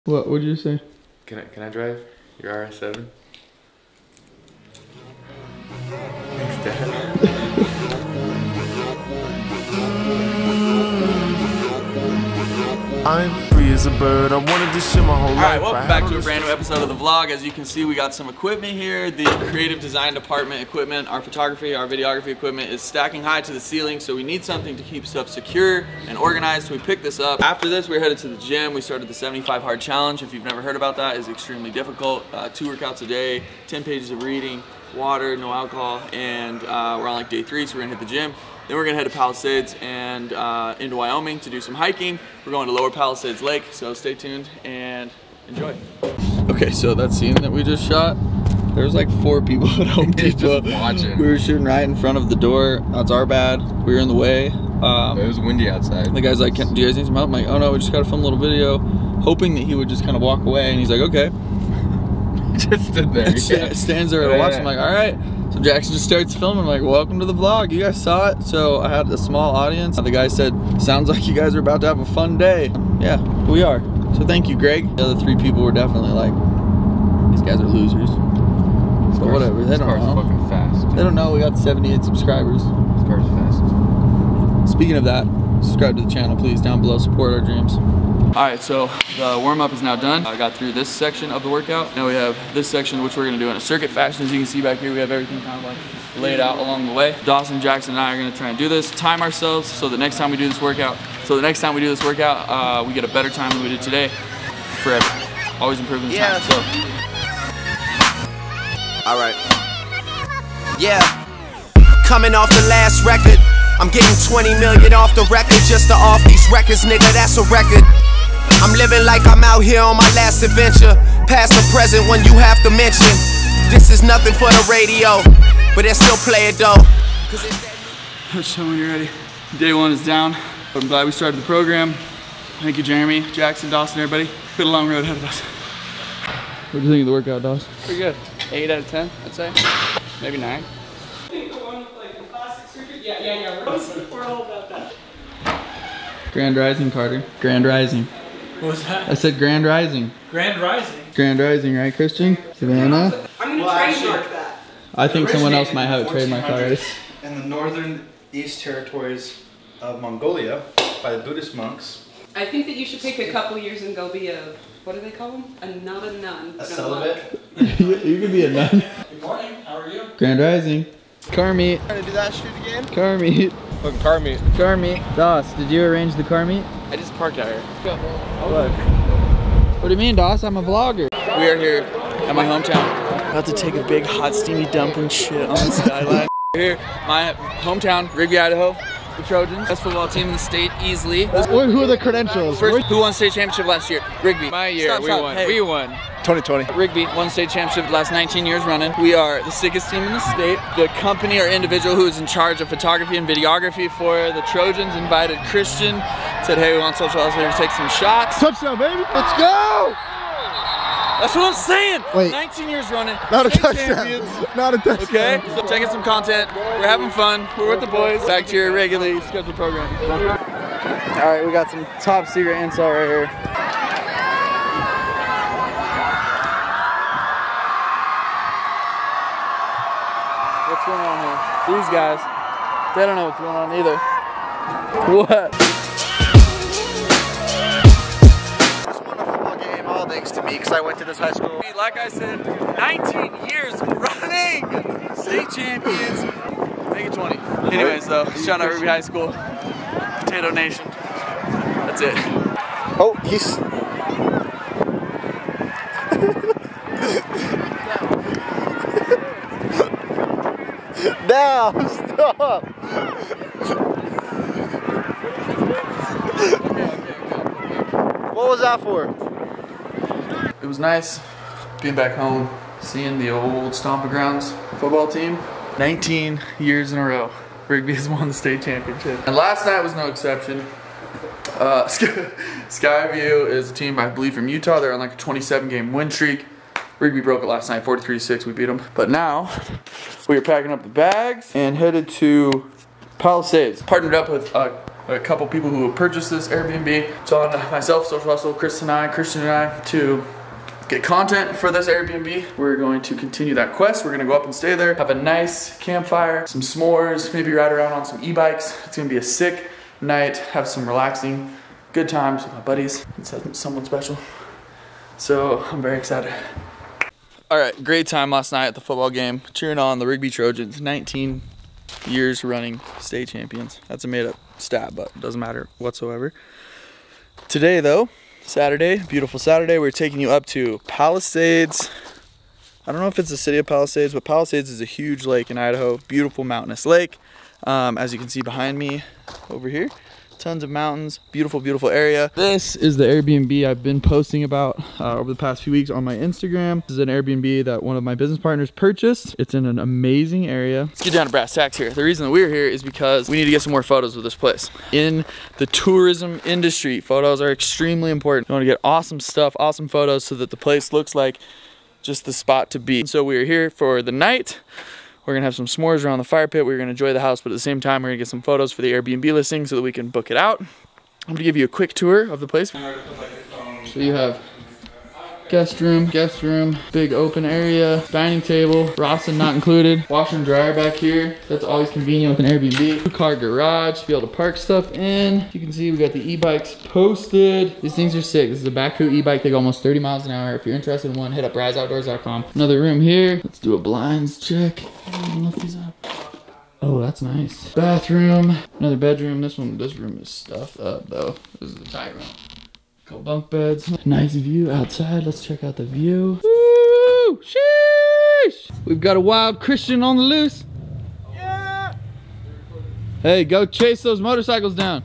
What would you say? Can I drive your RS7? Thanks, Dad. I'm free as a bird. I wanted to share my whole life. Alright, welcome back to a brand new episode of the vlog. As you can see, we got some equipment here. The creative design department equipment, our photography, our videography equipment is stacking high to the ceiling, so we need something to keep stuff secure and organized. So we picked this up. After this, we're headed to the gym. We started the 75 hard challenge. If you've never heard about that, it's extremely difficult. 2 workouts a day, 10 pages of reading, water, no alcohol, and we're on like day 3, so we're gonna hit the gym. Then we're gonna head to Palisades and into Wyoming to do some hiking. We're going to Lower Palisades Lake, so stay tuned and enjoy. Okay, so that scene that we just shot, there was like 4 people at Home Depot watching. We were shooting right in front of the door. That's our bad. We were in the way. It was windy outside. The guy's like, do you guys need some help? I'm like, oh no, we just gotta film a little video, hoping that he would just kind of walk away. And he's like, okay. Just stood there. Stands there and watches. I'm like, all right. So Jackson just starts filming. I'm like, welcome to the vlog. You guys saw it. So I had a small audience. The guy said, sounds like you guys are about to have a fun day. Yeah, we are. So thank you, Greg. The other 3 people were definitely like, these guys are losers. But whatever, they don't know. Fucking fast. They don't know we got 78 subscribers. This car's fast. Speaking of that, subscribe to the channel, please. Down below, support our dreams. All right, so the warm-up is now done. I got through this section of the workout. Now we have this section, which we're gonna do in a circuit fashion. As you can see back here, we have everything kind of like laid out along the way. Dawson, Jackson, and I are gonna try and do this, time ourselves, so the next time we do this workout, we get a better time than we did today. Forever. Always improving the time, so. All right. Yeah. Coming off the last record, I'm getting 20 million off the record just to off these records, nigga, that's a record. I'm living like I'm out here on my last adventure. Past or present when you have to mention. This is nothing for the radio, but they still play it though. Let's show when you're ready. Day 1 is down. I'm glad we started the program. Thank you, Jeremy, Jackson, Dawson, everybody. We got a long road ahead of us. What do you think of the workout, Dawson? Pretty good. 8 out of 10, I'd say. Maybe 9. I think the one with like the plastic circuit? Yeah. We're all about that. Grand Rising, Carter. Grand Rising. What was that? I said Grand Rising. Grand Rising. Grand Rising, right, Christian? Savannah? I'm gonna trademark that. I think someone else might have it trademarked already. In the northern East Territories of Mongolia by the Buddhist monks. I think that you should pick a couple years and go be a, what do they call them? A nun. A celibate? You could be a nun. Good morning, how are you? Grand Rising. Car meet. Trying to do that shit again? Car meet. Fucking car meet. Car meet. Doss, did you arrange the car meet? I just parked out here. What do you mean, Doss? I'm a vlogger. We are here at my hometown. About to take a big, hot, steamy dump and shit on the skyline. We're here, my hometown, Rigby, Idaho. The Trojans, best football team in the state, easily. Who are the credentials? First, who won state championship last year? Rigby. My year, we won. Hey. We won. 2020. Rigby won state championship the last 19 years running. We are the sickest team in the state. The company or individual who is in charge of photography and videography for the Trojans invited Christian. Said, hey, we want social elsewhere to take some shots. Touchdown, baby! Let's go! That's what I'm saying. Wait. 19 years running. Not a state touchdown. champions. Not a touchdown. Okay, so checking some content. We're having fun. We're with the boys. Back to your regularly scheduled program. All right, we got some top secret intel right here. What's going on here? These guys, they don't know what's going on either. What? Thanks to me, because I went to this high school. Like I said, 19 years running! State champions. Make it 20. Anyways though, shout out Rigby High School. Potato Nation. That's it. Oh, he's... Now, stop! What was that for? It was nice being back home, seeing the old Stomping Grounds football team. 19 years in a row, Rigby has won the state championship. And last night was no exception. Skyview is a team, I believe, from Utah. They're on like a 27-game win streak. Rigby broke it last night, 43-6, we beat them. But now, we are packing up the bags and headed to Palisades. Partnered up with a a couple people who have purchased this Airbnb. It's on myself, Social Hustle, Christian and I to get content for this Airbnb. We're going to continue that quest. We're gonna go up and stay there, have a nice campfire, some s'mores, maybe ride around on some e-bikes. It's gonna be a sick night, have some relaxing, good times with my buddies. It's someone special. So I'm very excited. All right, great time last night at the football game, cheering on the Rigby Trojans, 19 years running state champions. That's a made up stat, but it doesn't matter whatsoever. Today though, Saturday, beautiful Saturday, we're taking you up to Palisades. I don't know if it's the city of Palisades, but Palisades is a huge lake in Idaho, beautiful mountainous lake. As you can see behind me over here, tons of mountains, beautiful, beautiful area. This is the Airbnb I've been posting about over the past few weeks on my Instagram. This is an Airbnb that one of my business partners purchased. It's in an amazing area. Let's get down to brass tacks here. The reason that we're here is because we need to get some more photos of this place. In the tourism industry, photos are extremely important. You want to get awesome stuff, awesome photos so that the place looks like just the spot to be. So we are here for the night. We're gonna have some s'mores around the fire pit. We're gonna enjoy the house, but at the same time, we're gonna get some photos for the Airbnb listing so that we can book it out. I'm gonna give you a quick tour of the place. So you have guest room, big open area, dining table, Rawson not included, washer and dryer back here. That's always convenient with an Airbnb. 2-car garage to be able to park stuff in. You can see we got the e-bikes posted. These things are sick. This is a Baku e-bike. They go almost 30 miles an hour. If you're interested in one, hit up razoutdoors.com. Another room here. Let's do a blinds check. I don't lift these up. Oh, that's nice. Bathroom, another bedroom. This room is stuffed up though. This is the tight room. Couple bunk beds. Nice view outside. Let's check out the view. Woo! Sheesh! We've got a wild Christian on the loose. Yeah! Hey, go chase those motorcycles down.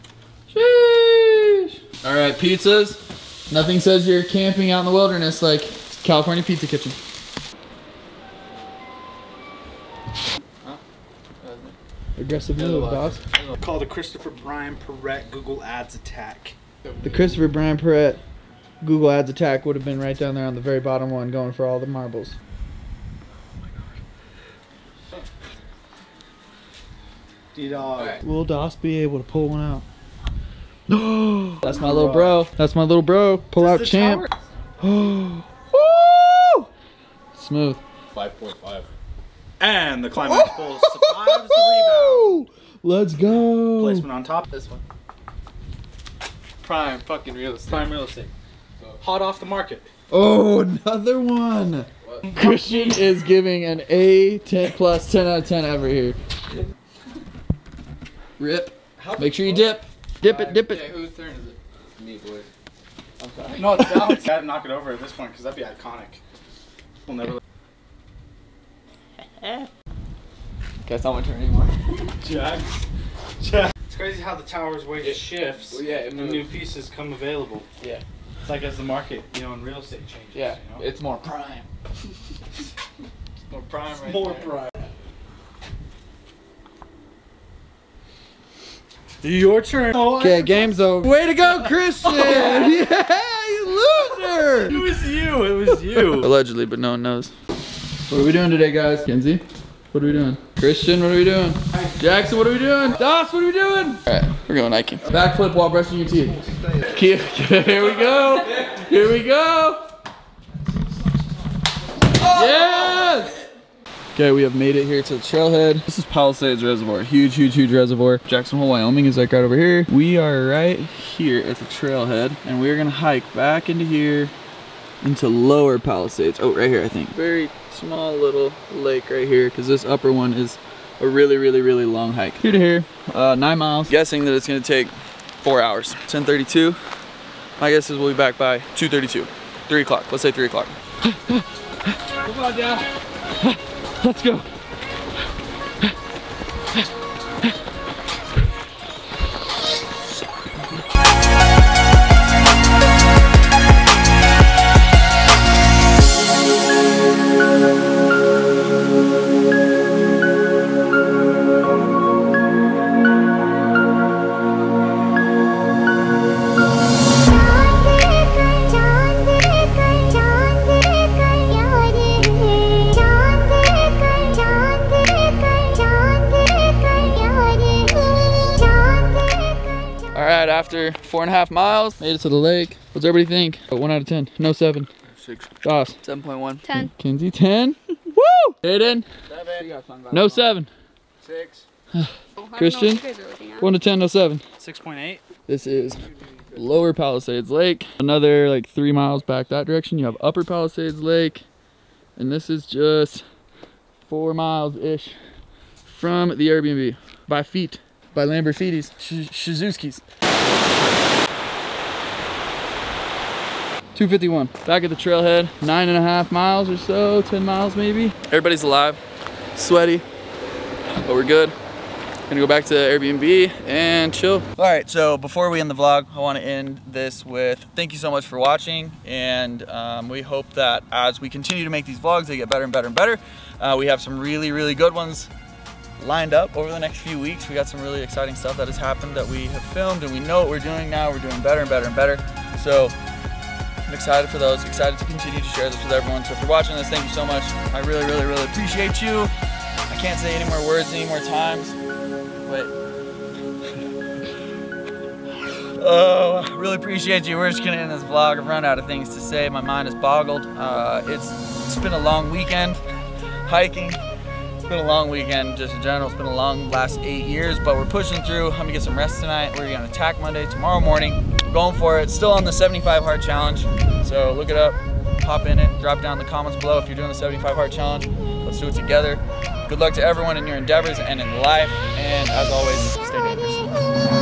Sheesh! All right, pizzas. Nothing says you're camping out in the wilderness like California Pizza Kitchen. Aggressive move, boss. Called the Christopher Brian Perrette Google Ads attack. The Christopher Brian Perrette Google Ads attack would have been right down there on the very bottom one, going for all the marbles. D-Dog. Will Doss be able to pull one out? No, that's my little bro. That's my little bro. Pull out champ. Woo! Smooth. 5.5. And the climax pulls survives the rebound. Let's go. Placement on top. This one. Prime fucking real estate. Prime real estate. Hot off the market. Oh, another one. What? Christian is giving an A 10 plus 10 out of 10 ever here. Rip. Make sure you dip. Dip it, dip it. Yeah, whose turn is it? Me, boys. I'm sorry. No, it's down. Gotta knock it over at this point because that'd be iconic. We'll never. Guess not my turn anymore. Jack. It's crazy how the tower's weight shifts. Well, yeah, and new pieces come available. Yeah. It's like as the market, in real estate changes. Yeah. You know? It's more prime. More prime, right? More there. prime. Your turn. Okay, game's over. Way to go, Christian! Yeah, you loser! It was you. It was you. Allegedly, but no one knows. What are we doing today, guys? Kenzie, what are we doing? Christian, what are we doing? Jackson, what are we doing? Doss, what are we doing? All right, we're going hiking. Backflip while brushing your teeth. Here we go. Here we go. Yes! Okay, we have made it here to the trailhead. This is Palisades Reservoir. Huge, huge, huge reservoir. Jackson Hole, Wyoming is like right over here. We are right here at the trailhead, and we're gonna hike back into here into lower Palisades. Oh, right here, I think. Very small little lake right here, because this upper one is a really, really, really long hike. Here to here, 9 miles. Guessing that it's gonna take 4 hours. 10:32. My guess is we'll be back by 2:32. 3 o'clock, let's say 3 o'clock. Come on, Dad. Let's go. after 4.5 miles. Made it to the lake. What's everybody think? 1 out of 10. No 7. 6. Josh. 7.1. 10. Kinsey 10. Woo! Aiden. 7. No 7. 6. Christian. 1 to 10. No 7. 6.8. This is Lower Palisades Lake. Another like 3 miles back that direction. You have Upper Palisades Lake. And this is just 4 miles-ish from the Airbnb. By feet. By Lamborghinis. Shizuskis. 251. Back at the trailhead. 9.5 miles or so. 10 miles maybe. Everybody's alive. Sweaty. But we're good. Gonna go back to Airbnb and chill. All right, so before we end the vlog, I want to end this with thank you so much for watching, and we hope that as we continue to make these vlogs, they get better and better and better. We have some really good ones lined up over the next few weeks. We got some really exciting stuff that has happened that we have filmed, and we know what we're doing now. We're doing better and better and better. So I'm excited for those, excited to continue to share this with everyone. So if you're watching this, thank you so much. I really appreciate you. I can't say any more words any more times. Wait. Oh, I really appreciate you. We're just gonna end this vlog. I've run out of things to say. My mind is boggled. It's been a long weekend hiking. It's been a long weekend just in general. It's been a long last 8 years, but we're pushing through. I'm gonna get some rest tonight. We're gonna attack Monday, tomorrow morning. We're going for it. Still on the 75 Hard Challenge. So look it up, hop in it, drop down in the comments below if you're doing the 75 Hard Challenge. Let's do it together. Good luck to everyone in your endeavors and in life. And as always, stay dangerous.